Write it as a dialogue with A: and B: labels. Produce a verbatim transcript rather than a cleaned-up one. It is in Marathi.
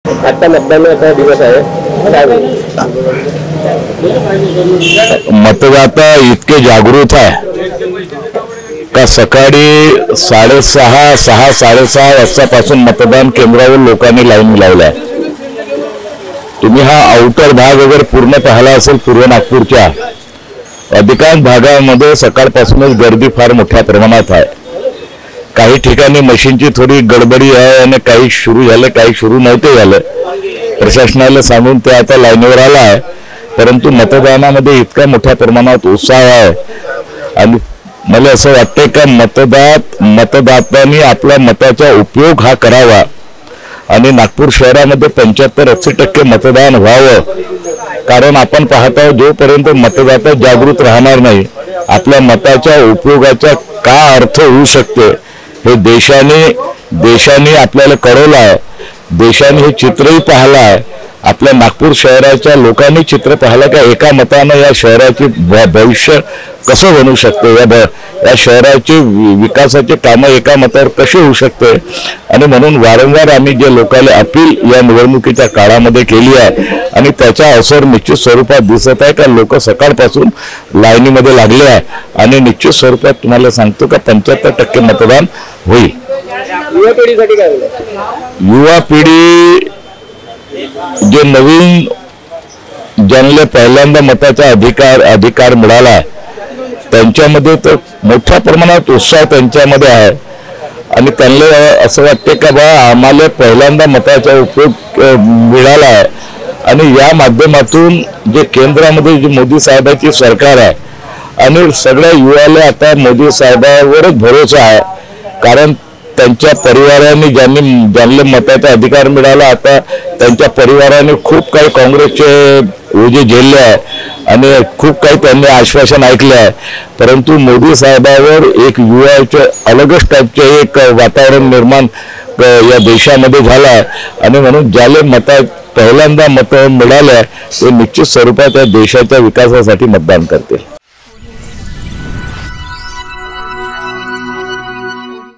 A: आता मतदानाचा दिवस आहे,
B: मतदाता इतके जागृत आहे का सकाळी साडेसहा सहा साडेसहा वाजतापासून मतदान केंद्रावर लोकांनी लाईन लावलाय। तुम्ही हा आउटर भाग वगैरे पूर्ण पाहिला असेल, पूर्व नागपूरच्या अधिकांश भागामध्ये सकाळपासूनच गर्दी फार मोठ्या प्रमाणात आहे। काही ठिकाणी मशीनची थोडी गडबडी आहे आणि काही सुरू झाले, काही सुरू नव्हते झाले। प्रशासनाला सांगून ते आता लाईनवर आला आहे, परंतु मतदानामध्ये इतका मोठ्या प्रमाणात उत्साह आहे आणि मला असं वाटतंय का मतदात मतदातांनी आपल्या मताचा उपयोग हा करावा आणि नागपूर शहरामध्ये पंच्याहत्तर अस्सी टक्के मतदान व्हावं। कारण आपण पाहतो जोपर्यंत मतदाता जागृत राहणार नाही, आपल्या मताच्या उपयोगाचा काय अर्थ होऊ शकते हे देशाने देशाने आपल्याला कळवलं आहे। देशाने हे चित्रही पाहिलं आहे। आपल्या नागपूर शहराच्या लोकांनी चित्र पाहिलं का एका मताने या शहराचे भविष्य कसं बनू शकते, या या शहराचे विकासाचे कामं एका मतावर कसे होऊ शकते। आणि म्हणून वारंवार आम्ही जे लोकांना अपील या निवडणुकीच्या काळामध्ये केली आहे आणि त्याचा असर निश्चित स्वरूपात दिसत आहे का लोक सकाळपासून लाईनीमध्ये लागले आहे आणि निश्चित स्वरूपात तुम्हाला सांगतो का पंच्याहत्तर टक्के मतदान होईल।
A: युवा पिढीसाठी काय होईल?
B: युवा पिढी जे नवीन ज्यांना पहिल्यांदा मताचा अधिकार अधिकार मिळाला त्यांच्यामध्ये तर मोठ्या प्रमाणात उत्साह त्यांच्यामध्ये आहे आणि त्यांना असं वाटते का बा आम्हाला पहिल्यांदा मताचा उपयोग मिळाला आहे आणि या माध्यमातून जे केंद्रामध्ये जे मोदी साहेबांची सरकार आहे आणि सगळ्या युवाला आता मोदी साहेबांवरच भरोसा आहे। कारण त्यांच्या परिवाराने ज्यांनी ज्यांना मताचा अधिकार मिळाला आता त्यांच्या परिवाराने खूप काही काँग्रेसचे ओझे झेलले आहे आणि खूप काही त्यांनी आश्वासन ऐकले आहे, परंतु मोदी साहेबांवर एक युवाचे अलगच टाईपचे एक वातावरण निर्माण या देशामध्ये झालं आहे आणि म्हणून ज्याला मता पहिल्यांदा मत मिळाले ते निश्चित स्वरूपात या देशाच्या विकासासाठी मतदान करतील।